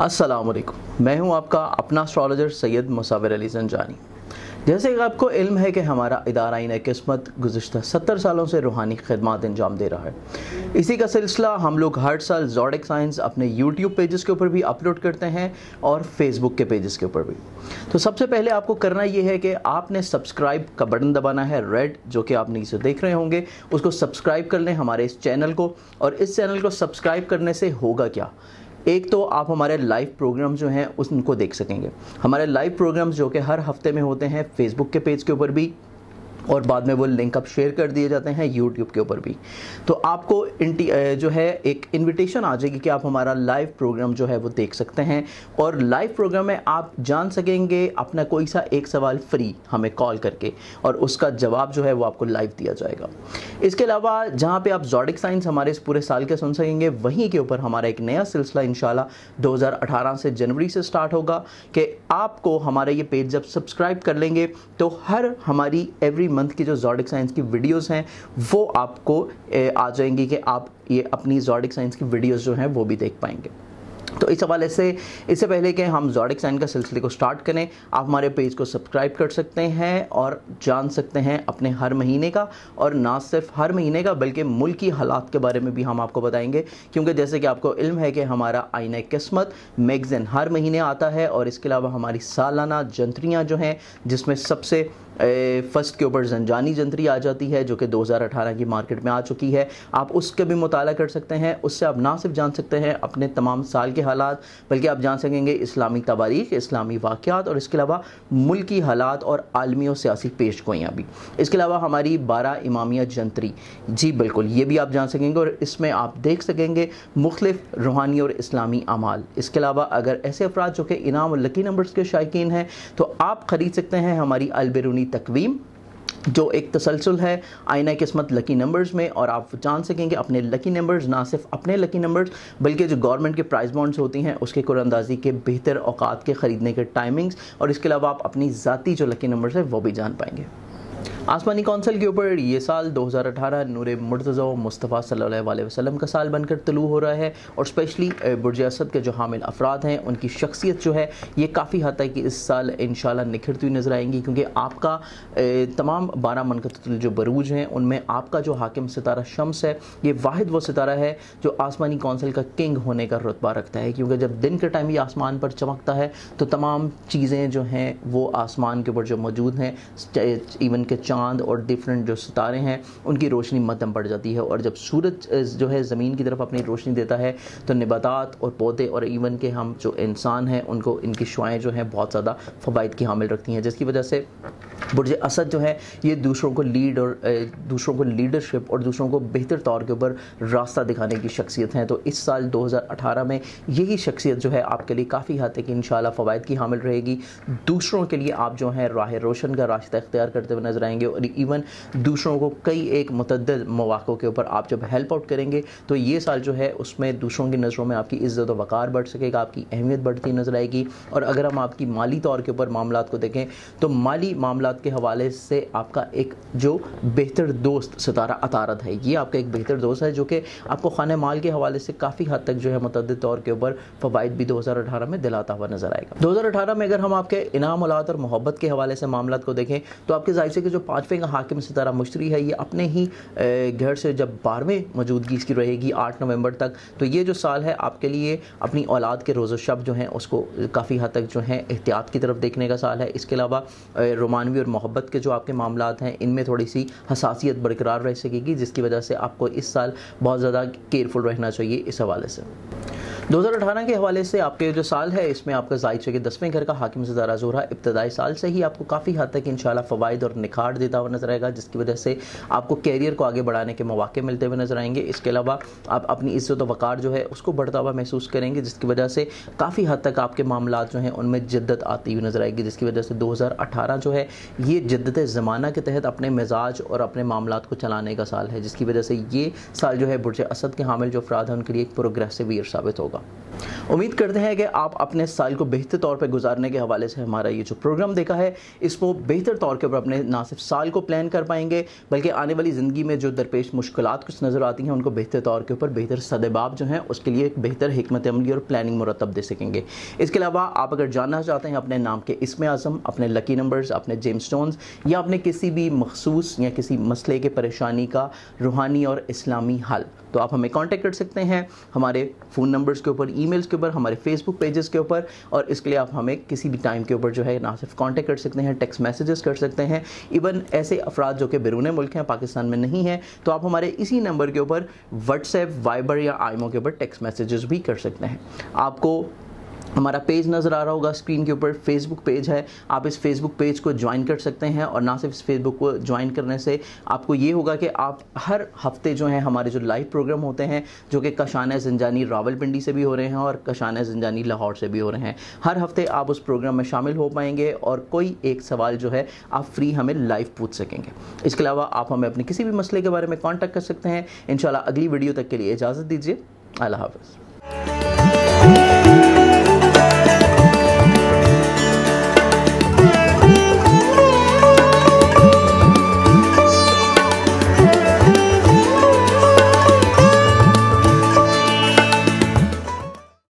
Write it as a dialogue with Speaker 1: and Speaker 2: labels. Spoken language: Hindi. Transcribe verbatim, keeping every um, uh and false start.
Speaker 1: अस्सलाम वालेकुम। मैं हूं आपका अपना एस्ट्रोलॉजर सैयद मुसव्वर अली ज़ंजानी। जैसे कि आपको इल्म है कि हमारा इदारा आईना किस्मत गुज़िश्ता सत्तर सालों से रूहानी खिदमत अंजाम दे रहा है। इसी का सिलसिला हम लोग हर साल ज़ोडिक साइंस अपने यूट्यूब पेजेस के ऊपर भी अपलोड करते हैं और फेसबुक के पेजेस के ऊपर भी। तो सबसे पहले आपको करना ये है कि आपने सब्सक्राइब का बटन दबाना है रेड, जो कि आप नीचे देख रहे होंगे, उसको सब्सक्राइब कर लें हमारे इस चैनल को। और इस चैनल को सब्सक्राइब करने से होगा क्या, एक तो आप हमारे लाइव प्रोग्राम जो हैं उनको देख सकेंगे। हमारे लाइव प्रोग्राम्स जो कि हर हफ्ते में होते हैं फेसबुक के पेज के ऊपर भी, और बाद में वो लिंक अप शेयर कर दिए जाते हैं यूट्यूब के ऊपर भी। तो आपको जो है एक इनविटेशन आ जाएगी कि आप हमारा लाइव प्रोग्राम जो है वो देख सकते हैं। और लाइव प्रोग्राम में आप जान सकेंगे अपना कोई सा एक सवाल फ्री हमें कॉल करके, और उसका जवाब जो है वो आपको लाइव दिया जाएगा। इसके अलावा जहाँ पे आप ज़ोडिक साइंस हमारे इस पूरे साल के सुन सकेंगे, वहीं के ऊपर हमारा एक नया सिलसिला इंशाल्लाह दो हज़ार अठारह से जनवरी से स्टार्ट होगा कि आपको हमारा ये पेज जब सब्सक्राइब कर लेंगे तो हर हमारी एवरी मंथ की जो ज़ोडिक साइंस की वीडियोस हैं वो आपको आ जाएंगी कि आप ये अपनी ज़ोडिक साइंस की वीडियोस जो हैं वो भी देख पाएंगे। तो इस हवाले से इससे पहले कि हम ज़ोडिक साइन का सिलसिले को स्टार्ट करें, आप हमारे पेज को सब्सक्राइब कर सकते हैं और जान सकते हैं अपने हर महीने का, और ना सिर्फ हर महीने का बल्कि मुल्की हालात के बारे में भी हम आपको बताएंगे। क्योंकि जैसे कि आपको इल्म है कि हमारा आईना किस्मत मैगज़ीन हर महीने आता है, और इसके अलावा हमारी सालाना जंतरियाँ जो हैं, जिसमें सबसे फर्स्ट के ऊपर ज़ंजानी जंतरी आ जाती है जो कि दो हज़ार अठारह की मार्केट में आ चुकी है, आप उसके भी मुताला कर सकते हैं। उससे आप ना सिर्फ जान सकते हैं अपने तमाम साल के हालात, बल्कि आप जान सकेंगे इस्लामी तवारीख़, इस्लामी वाक़यात, और इसके अलावा मुल्की हालात और आलमी और सियासी पेशगोइयाँ भी। इसके अलावा हमारी बारह इमामिया जंतरी, जी बिल्कुल, ये भी आप जान सकेंगे, और इसमें आप देख सकेंगे मुख्तलिफ रूहानी और इस्लामी अमाल। इसके अलावा अगर ऐसे अफराद जो कि इनाम और लकी नंबर्स के शायकीन हैं तो आप ख़रीद सकते हैं हमारी अलबेरूनी तकवीम, जो एक तसलसल है आईना किस्मत लकी नंबर्स में। और आप जान सकेंगे अपने लकी नंबर्स, ना सिर्फ अपने लकी नंबर्स बल्कि जो गवर्नमेंट के प्राइस बॉन्ड्स होती हैं उसके कुरानंदाजी के बेहतर औकात के ख़रीदने के टाइमिंग्स, और इसके अलावा आप अपनी ज़ाती जो लकी नंबर्स है वो भी जान पाएंगे। आसमानी कौंसल के ऊपर ये साल दो हज़ार अठारह नूर मुर्तज़ा मुस्तफ़ा सल्लल्लाहु अलैहि वसल्लम का साल बनकर तलू हो रहा है। और स्पेशली बुर्ज असद के जो हामिल अफराद हैं उनकी शख्सियत जो है ये काफ़ी हद तक कि इस साल इंशाल्लाह निखरती हुई नज़र आएंगी, क्योंकि आपका तमाम बारह मनकतुल जो बरूज हैं उनमें आपका जो हाकिम सितारा शम्स है, ये वाहिद वो सितारा है जो आसमानी कौंसल का किंग होने का रुतबा रखता है। क्योंकि जब दिन के टाइम ये आसमान पर चमकता है तो तमाम चीज़ें जो हैं वो आसमान के ऊपर जो मौजूद हैं, इवन के चांद और डिफरेंट जो सितारे हैं उनकी रोशनी मध्यम पड़ जाती है। और जब सूरज जो है ज़मीन की तरफ अपनी रोशनी देता है तो नबातात और पौधे और इवन के हम जो इंसान हैं उनको इनकी शुआएँ जो हैं बहुत ज़्यादा फ़वाइद की हामिल रखती हैं, जिसकी वजह से बुर्ज असद जो है ये दूसरों को लीड और दूसरों को लीडरशिप और दूसरों को बेहतर तौर के ऊपर रास्ता दिखाने की शख्सियत हैं। तो इस साल दो हज़ार अठारह में यही शख्सियत जो है आपके लिए काफ़ी हद तक इंशाल्लाह फ़वाइद की हामिल रहेगी। दूसरों के लिए आप जो हैं राह रोशन का रास्ता इख्तियार करते हुए नजर आएंगे, और इवन दूसरों को कई एक मुतअद्दिद मौक़ों के ऊपर आप जब हेल्प आउट करेंगे तो ये साल जो है उसमें दूसरों की नज़रों में आपकी इज़्ज़त व वक़ार बढ़ सकेगा, आपकी अहमियत बढ़ती नज़र आएगी। और अगर हम आपकी माली तौर के ऊपर मामलात को देखें तो माली मामलात के हवाले से आपका एक जो बेहतर दोस्त सितारा अतारद है, ये आपका एक बेहतर दोस्त है जो कि आपको खाने माल के हवाले से काफ़ी हद तक जो है मुतअद्दिद तौर के ऊपर फ़वाइद भी दो हज़ार अठारह में दिलाता हुआ नजर आएगा। दो हज़ार अठारह में अगर हम आपके इनाम औलाद और मोहब्बत के हवाले से मामलात को देखें तो आपके ज़ाहिर से कि जो पाँचवें का हाकिम सितारा मुश्तरी है ये अपने ही घर से जब बारहवें मौजूदगी इसकी रहेगी आठ नवंबर तक, तो ये जो साल है आपके लिए अपनी औलाद के रोज़ शब जो हैं उसको काफ़ी हद तक जो है एहतियात की तरफ देखने का साल है। इसके अलावा रोमानवी और मोहब्बत के जो आपके मामलात हैं इनमें थोड़ी सी हसासियत बरकरार रह सकेगी, जिसकी वजह से आपको इस साल बहुत ज़्यादा केयरफुल रहना चाहिए इस हवाले से। दो हज़ार अठारह के हवाले से आपके जो साल है इसमें आपका जाहिर है कि दसवें घर का हाकिम सितारा ज़ोहरा इब्तदाई साल से ही आपको काफ़ी हद तक इंशाल्लाह फ़वाइद और निखार देता हुआ नजर आएगा, जिसकी वजह से आपको कैरियर को आगे बढ़ाने के मौके मिलते हुए नजर आएंगे। इसके अलावा आप अपनी इज़्ज़त व वक़ार जो है उसको बढ़ता हुआ महसूस करेंगे, जिसकी वजह से काफ़ी हद तक आपके मामलात जो हैं उनमें जिद्दत आती हुई नजर आएगी, जिसकी वजह से दो हज़ार अठारह जो है ये जिद्दत ज़माना के तहत अपने मिजाज और अपने मामलात को चलाने का साल है, जिसकी वजह से ये साल जो है बुर्ज असद के हामिल जो अफराद हैं उनके लिए एक प्रोग्रेसिव ईयर साबित होगा। उम्मीद करते हैं कि आप अपने साल को बेहतर तौर पर गुजारने के हवाले से हमारा ये जो प्रोग्राम देखा है इसको बेहतर तौर के ऊपर अपने ना सिर्फ साल को प्लान कर पाएंगे बल्कि आने वाली ज़िंदगी में जो दरपेश मुश्किलात कुछ नज़र आती हैं उनको बेहतर तौर के ऊपर बेहतर सदेबाब जो हैं उसके लिए एक बेहतर हिकमत अमली और प्लानिंग मुरतब दे सकेंगे। इसके अलावा आप अगर जानना चाहते हैं अपने नाम के इसमें आज़म, अपने लकी नंबर्स, अपने जेम स्टोन्स या अपने किसी भी मखसूस या किसी मसले के परेशानी का रूहानी और इस्लामी हल, तो आप हमें कांटेक्ट कर सकते हैं हमारे फ़ोन नंबर्स के ऊपर, ईमेल्स के ऊपर, हमारे फेसबुक पेजेस के ऊपर। और इसके लिए आप हमें किसी भी टाइम के ऊपर जो है ना सिर्फ कांटेक्ट कर सकते हैं, टेक्स्ट मैसेजेस कर सकते हैं। इवन ऐसे अफराद जो कि बैरून मुल्क हैं, पाकिस्तान में नहीं हैं, तो आप हमारे इसी नंबर के ऊपर व्हाट्सएप, वाइबर या आईमो के ऊपर टेक्स्ट मैसेजेस भी कर सकते हैं। आपको हमारा पेज नज़र आ रहा होगा स्क्रीन के ऊपर, फेसबुक पेज है, आप इस फेसबुक पेज को ज्वाइन कर सकते हैं। और ना सिर्फ इस फेसबुक को ज्वाइन करने से आपको ये होगा कि आप हर हफ्ते जो हैं हमारे जो लाइव प्रोग्राम होते हैं जो कि कशान ज़ंजानी रावलपिंडी से भी हो रहे हैं और कशान ज़ंजानी लाहौर से भी हो रहे हैं, हर हफ्ते आप उस प्रोग्राम में शामिल हो पाएंगे और कोई एक सवाल जो है आप फ्री हमें लाइव पूछ सकेंगे। इसके अलावा आप हमें अपने किसी भी मसले के बारे में कॉन्टैक्ट कर सकते हैं। इंशाल्लाह अगली वीडियो तक के लिए इजाज़त दीजिए। अल्लाह हाफ़िज़।